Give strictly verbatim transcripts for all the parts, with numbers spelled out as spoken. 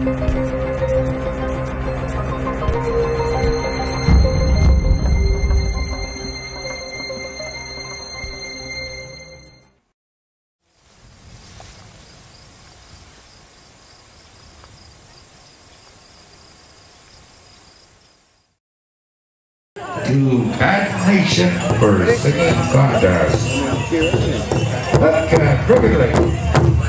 To Bad Nation for singing contest. Let's get regularly.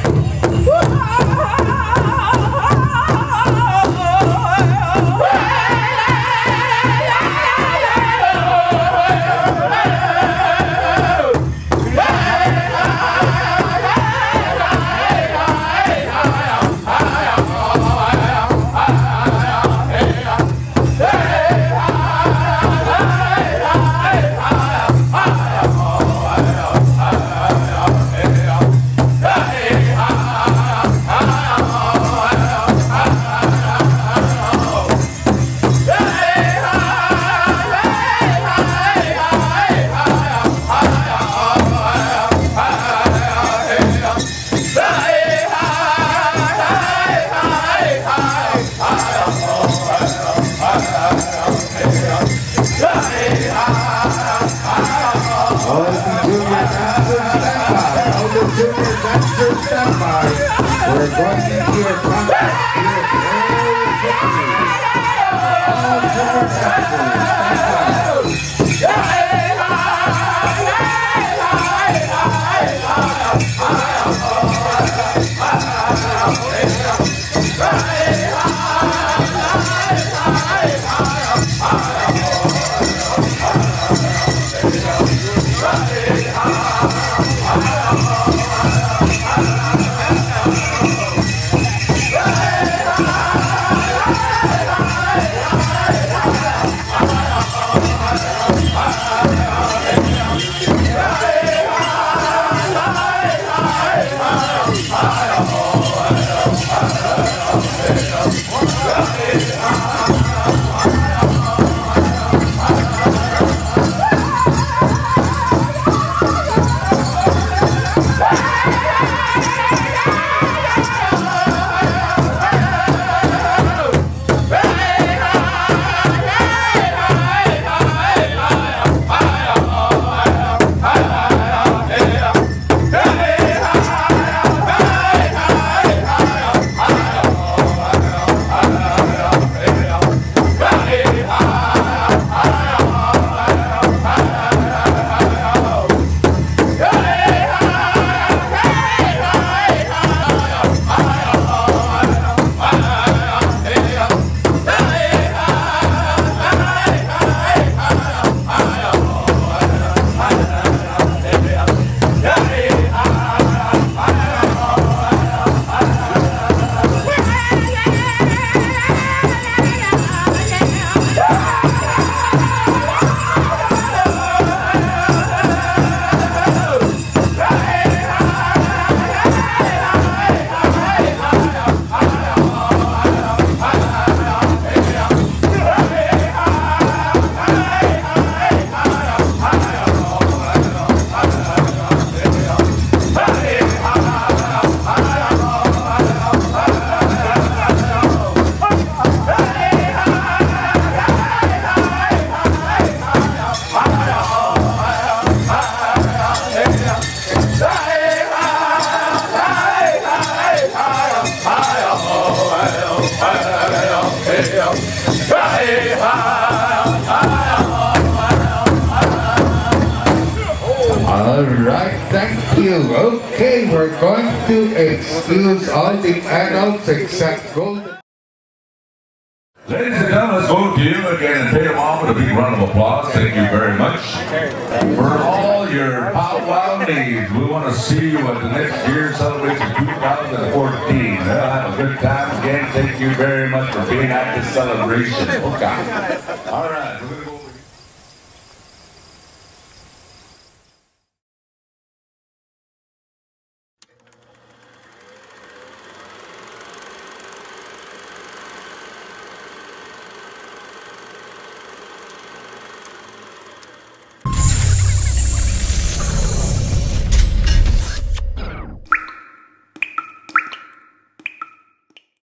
We're going to hear contest all junior dancers. Alright, thank you. Okay, we're going to excuse all the adults except Golden. Ladies and gentlemen, let's go to you again and pay them off with a big round of applause. Thank you very much. For all your powwow needs, we want to see you at the next year's celebration two thousand fourteen. Well, have a good time again. Thank you very much for being at this celebration. Okay. All right.